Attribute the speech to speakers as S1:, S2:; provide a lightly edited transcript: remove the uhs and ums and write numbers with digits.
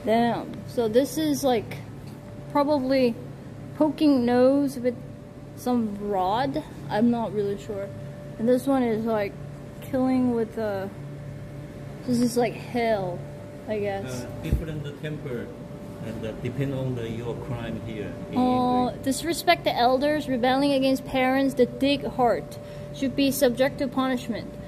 S1: Damn. So this is like probably poking nose with some rod. I'm not really sure. And this one is like killing with a. This is like hell, I guess.
S2: Different temper, and depend on your crime here.
S1: Disrespect the elders, rebelling against parents, the dig heart should be subject to punishment.